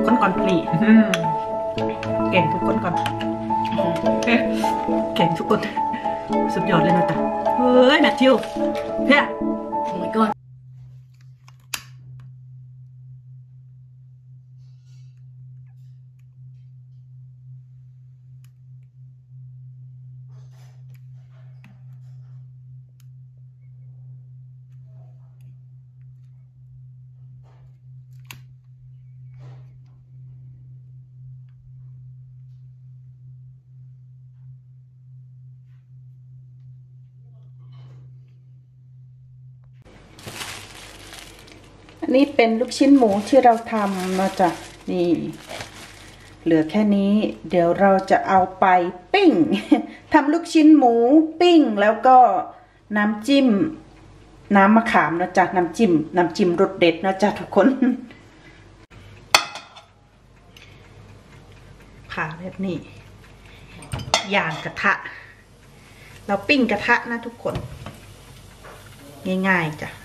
กคนก่อนนี่เก่งทุกคนก่อนเก่งทุกคนสุดยอดเลยนะจ๊ะเฮ้ยแมทธิวเพี้ยโอ้ยก่อนอันนี้เป็นลูกชิ้นหมูที่เราทำนะจ๊ะนี่เหลือแค่นี้เดี๋ยวเราจะเอาไปปิ้งทำลูกชิ้นหมูปิ้งแล้วก็น้ำจิ้มน้ำมะขามนะจ๊ะน้ำจิ้มรสเด็ดนะจ๊ะทุกคนผ่าแบบนี้ย่างกระทะเราปิ้งกระทะนะทุกคนง่ายๆจ้ะ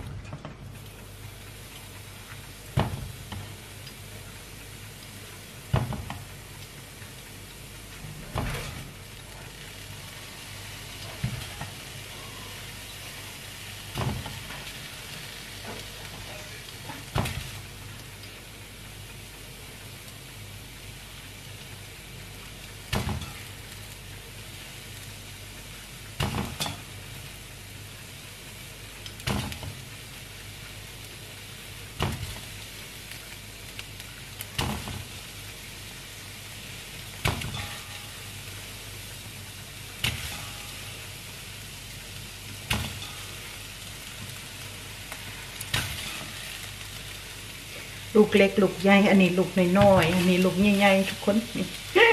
ลูกเล็กลูกใหญ่อันนี้ลูกน้อยๆอันนี้ลูกใหญ่ๆทุกคนนี่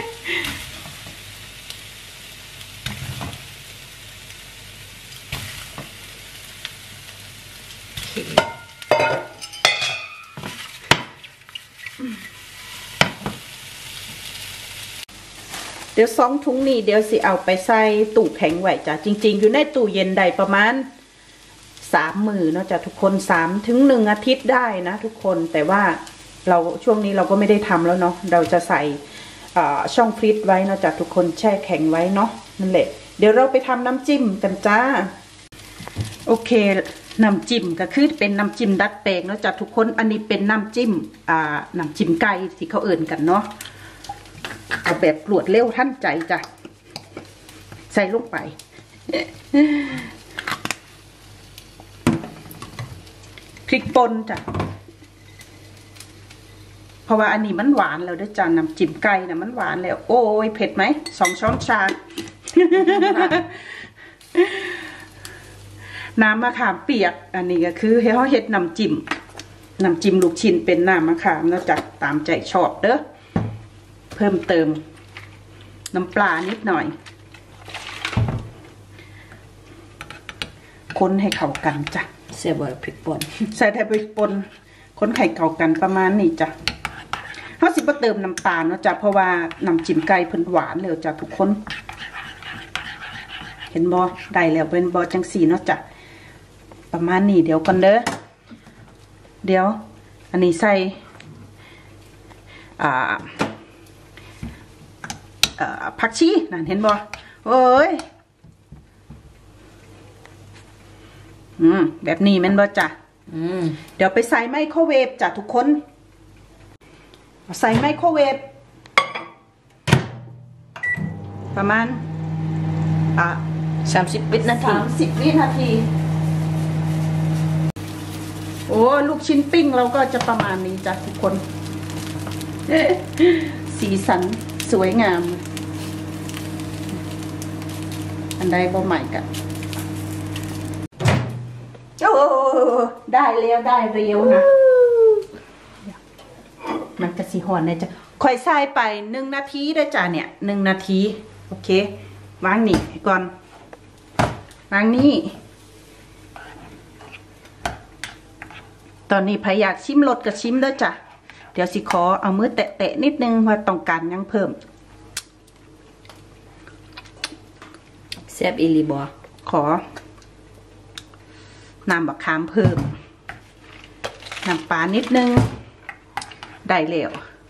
เดี๋ยว2 ถุงนี่เดี๋ยวสิเอาไปใส่ตู้แข็งไว้จ้ะจริงๆอยู่ในตู้เย็นได้ประมาณ3 มื้อเนาะจ้ะทุกคน3 ถึง 1 อาทิตย์ได้นะทุกคนแต่ว่าเราช่วงนี้เราก็ไม่ได้ทำแล้วเนาะเราจะใส่ช่องฟรีซไว้เนาะจ้ะทุกคนแช่แข็งไว้เนาะนั่นแหละเดี๋ยวเราไปทำน้ำจิ้มกันจ้าโอเคน้ำจิ้มก็คือเป็นน้ำจิ้มดัดแปลงเนาะจ้ะทุกคนอันนี้เป็นน้ำจิ้มไก่ที่เขาเอิ่นกันเนาะเอาแบบรวดเร็วทันใจจ้ะใส่ลงไปพริกป่นจ้ะเพราะว่าอันนี้มันหวานแล้วด้วยจ้ะน้ำจิ้มไก่นะมันหวานแล้วโอ้ยเผ็ดไหม2 ช้อนชาน้ำมะขามเปียกอันนี้ก็คือให้เขาเฮ็ดน้ำจิ้มลูกชิ้นเป็นน้ำมะขามนะจ๊ะตามใจชอบเด้อเพิ่มเติมน้ำปลานิดหน่อยคนให้เข้ากันจ้ะเสียบพริกป่นใส่ไทยพริกป่นคนไข่เข้ากันประมาณนี้จ้ะเขาสิบ่เติมน้ำตาลเนาะจ้ะเพราะว่าน้ำจิ้มไก่เพิ่นหวานแล้วจ้ะทุกคนเห็นบ่ได้แล้วเป็นบ่จังสีเนาะจ้ะประมาณนี้เดี๋ยวก่อนเด้อเดี๋ยวอันนี้ใส่ผักชีนั่นเห็นบ่โอ้ยแบบนี้แม่นบ่จ้ะเดี๋ยวไปใส่ไมโครเวฟจ้ะทุกคนใส่ไมโครเวฟประมาณ 30 วินาที 30 วินาทีโอ้ลูกชิ้นปิ้งเราก็จะประมาณนี้จ้ะทุกคนสีสันสวยงามอันใดบ่ใหม่กันโอ้ได้แล้วได้เร็วนะมันกระสีหอนเลยจ้ะค่อยใส่ไป1 นาทีได้จ้ะเนี่ย1 นาทีโอเควางนี่ก่อนวางนี่ตอนนี้ใครอยากชิมรสก็ชิมเด้อจ้ะเดี๋ยวสิขอเอามือแตะๆนิดนึงว่าต้องการยังเพิ่มแซ่บอีหลีบ่ขอน้ำบักขามเพิ่มน้ำปลานิดนึงได้แล้ว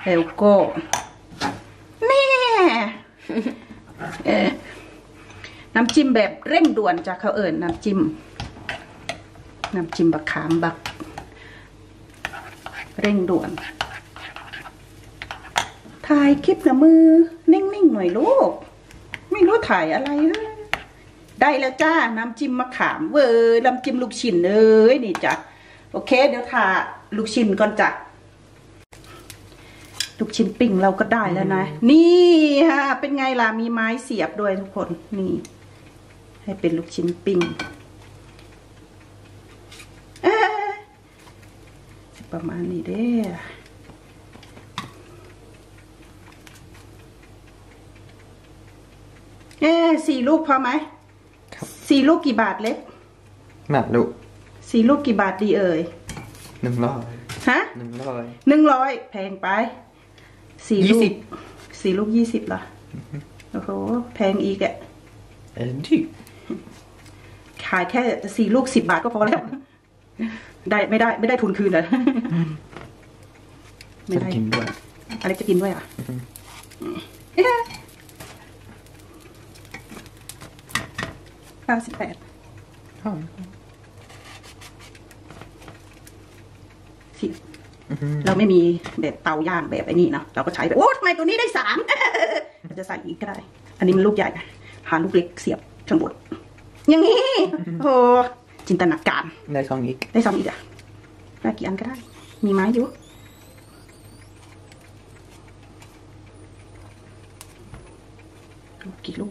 แล้วก็นี่น้ำจิ้มแบบเร่งด่วนจากเขาน้ำจิ้มบักขามบักเร่งด่วนถ่ายคลิปนะมือนิ่งๆหน่อยลูกไม่รู้ถ่ายอะไรได้แล้วจ้าน้ำจิ้มมะขามเว้ยน้ำจิ้มลูกชิ้นนี่จ้ะโอเคเดี๋ยวถ่าลูกชิ้นก่อนจ้ะลูกชิ้นปิ้งเราก็ได้แล้วนะนี่ฮะเป็นไงล่ะมีไม้เสียบด้วยทุกคนนี่ให้เป็นลูกชิ้นปิ้งประมาณนี้เด้4 ลูกพอไหมครับ4 ลูกกี่บาทเล็กมาลูก 4 ลูกกี่บาทดีเอ่ย 100ฮะ 100แพงไป4 ลูก4 ลูก20เหรอโอ้โหแพงอีกอ่ะขายแค่4 ลูก10 บาทก็พอแล้วได้ไม่ได้ทุนคืนเลยไม่ได้กินด้วยอะไรจะกินด้วยอ่ะ98เราไม่มีแบบเตาย่างแบบไอ้นี่เนาะเราก็ใช้แบบโอ้ทำไมตัวนี้ได้3เราจะใส่อีกก็ได้อันนี้มันลูกใหญ่หาลูกเล็กเสียบข้างบนอย่างนี้โอ้จินตนาการได้2 อีกอ่ะได้กี่อันก็ได้มีไม้อยู่กี่ลูก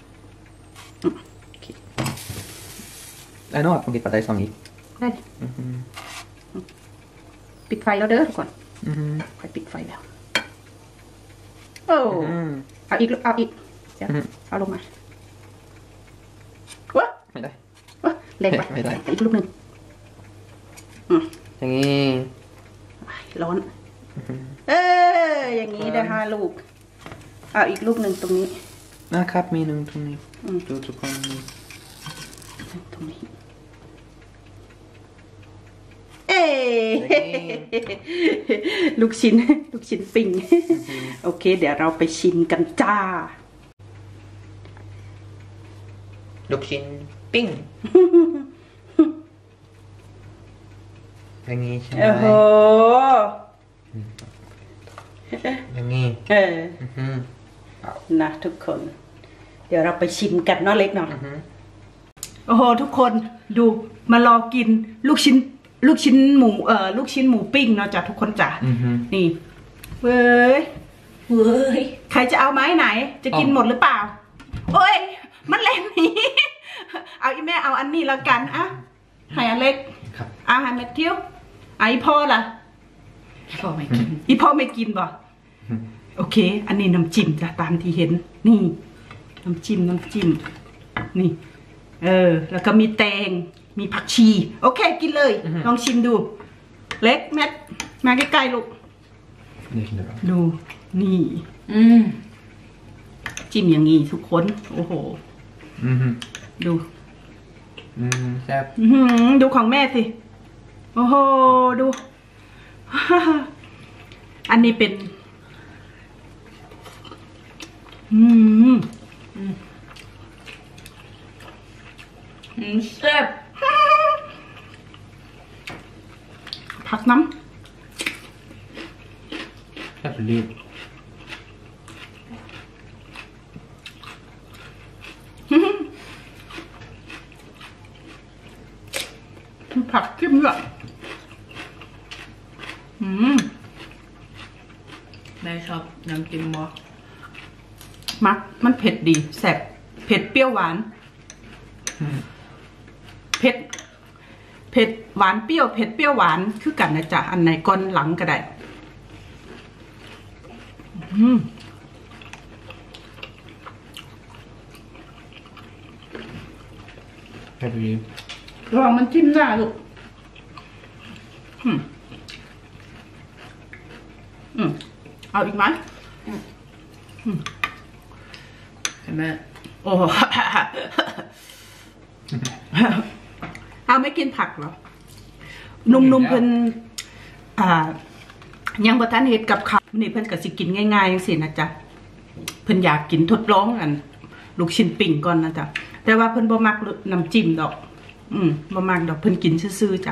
ได้นอกผมกินปัดได้2 อีกได้ปิดไฟแล้วเด้อทุกคนไฟปิดไฟแล้วโอ้เอาอีกเดี๋ยวเอาลงมาวะไม่ได้เล่นไปไม่ได้อีกลูกหนึ่งอย่างนี้ร้อนอย่างนี้ได้5 ลูกเอาอีกลูกหนึ่งตรงนี้นะครับมี1ตรงนี้ดูทุกคนตรงนี้ลูกชิ้นปิ้งโอเคเดี๋ยวเราไปชิมกันจ้าลูกชิ้นปิ้งอย่างนี้ใช่ไหมโอ้โหอย่างนี้นะทุกคนเดี๋ยวเราไปชิมกันเนาะเล็กเนาะโอ้โหทุกคนดูมารอกินลูกชิ้นหมูลูกชิ้นหมูปิ้งเนาะจ้ะทุกคนจ้ะนี่เว้ยใครจะเอาไม้ไหนจะกินหมดหรือเปล่าโอ้ยมันเล่นนี้เอาอีแม่เอาอันนี้แล้วกันอ่ะให้อันเล็กเอาให้แมทธิวไอพ่อล่ะพ่อไม่กินอีพ่อไม่กินบ่โอเคอันนี้น้ำจิ้มจ้ะตามที่เห็นนี่น้ำจิ้มนี่แล้วก็มีแตงมีผักชีโอเคกินเลยลองชิมดูเล็กแมทมาใกล้ๆลูกดูนี่จิ้มอย่างงี้ทุกคนโอ้โหดูแซ่บดูของแม่สิโอ้โหดูอันนี้เป็นแซ่บผักน้ำแซ่บรีบผักจิ้มด้วยได้ชอบน้ำจิ้มบ่มักมันเผ็ดดีแซ่บเผ็ดเปรี้ยวหวานเผ็ดหวานเปรี้ยวเผ็ดเปรี้ยวหวานคือกันนะจ๊ะอันไหนก้อนหลังก็ได้แซ่บรีบลองมันจิ้มหน้าลูกเอาอีกไหมเห็นไหมโอ้เอาไม่กินผักเหรอนุ่มๆเพิ่นยังบ่ทันเฮ็ดกับข้าวนี่เพิ่นก็สิกินง่ายๆจังซี่นะจ๊ะเพิ่นอยากกินทดลองอันลูกชิ้นปิ้งก่อนนะจ๊ะแต่ว่าเพิ่นบ่มักน้ำจิ้มดอกบ่มักดอกเพิ่นกินซื่อๆจ้ะ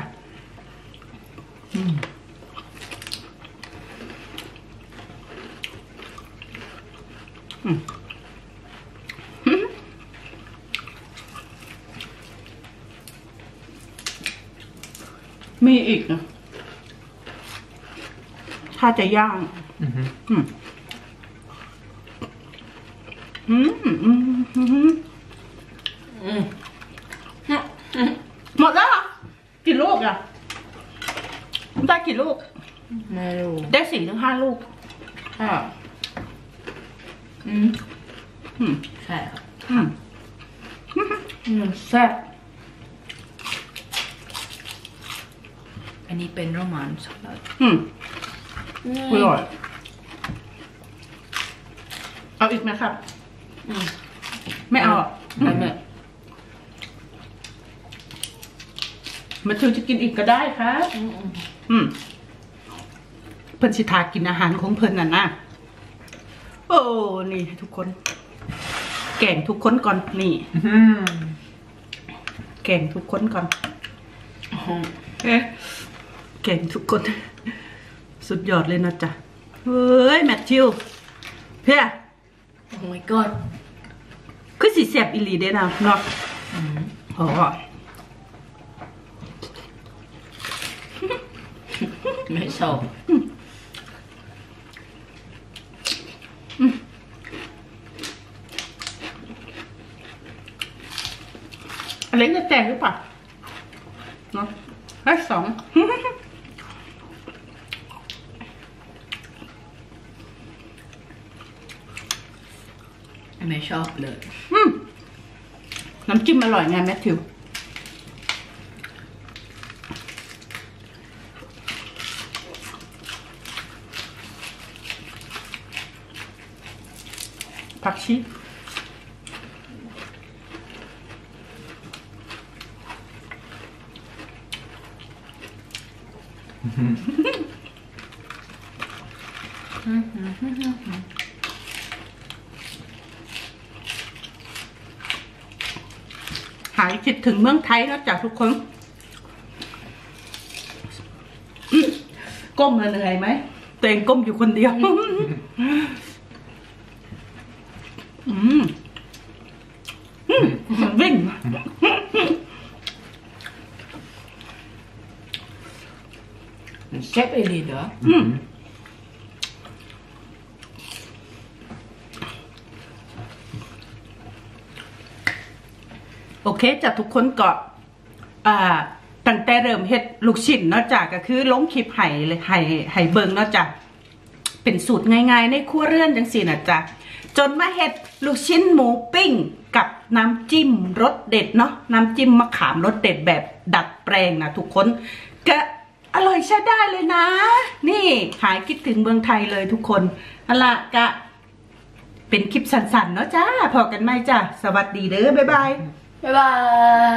มีอีกนะถ้าจะย่างหมดแล้วเหรอกี่ลูกอ่ะได้กี่ลูกไม่รู้ได้4 ถึง 5 ลูกค่ะใช่ครับแซ่บอันนี้เป็นโรมันสลัดอร่อยเอาอีกไหมครับไม่เอาไม่มาถึงจะกินอีกก็ได้ครับเพิ่นสิทากินอาหารของเพิ่นน่ะนะโอ้นี่ทุกคนแกงทุกคนก่อนนี่แกงทุกคนก่อนแกงทุกคนสุดยอดเลยนะจ๊ะเฮ้ยแมทธิวเพื่อโอ้ my god คือสีแสบอีหลีเด้นะเนาะอ๋อไม่ชอบอะไรจะแจกหรือเปล่าเนาะได้2 ไม่ชอบเลยน้ำจิ้มอร่อยไงแมทธิวผักชีหายคิดถึงเมืองไทยแล้วจ้ะทุกคนก้มเหนื่อยไหมตัวเองก้มอยู่คนเดียววิ่งเชฟเอลีเหรอโอเคจ้ะทุกคนก็ตั้งแต่เริ่มเฮ็ดลูกชิ้นเนาะจ้ะก็คือลงคลิปให้เบิ่งเนาะจ้ะเป็นสูตรง่ายๆในครัวเรือนจังซี่นะจ้ะจนมาเฮ็ดลูกชิ้นหมูปิ้งกับน้ำจิ้มรสเด็ดเนาะน้ำจิ้มมะขามรสเด็ดแบบดัดแปลงนะทุกคนก็อร่อยใช้ได้เลยนะนี่หายคิดถึงเมืองไทยเลยทุกคนเอาล่ะก็เป็นคลิปสั้นๆเนาะจ้าพอกันไหมจ้ะสวัสดีเด้อบ๊ายบายบ๊ายบาย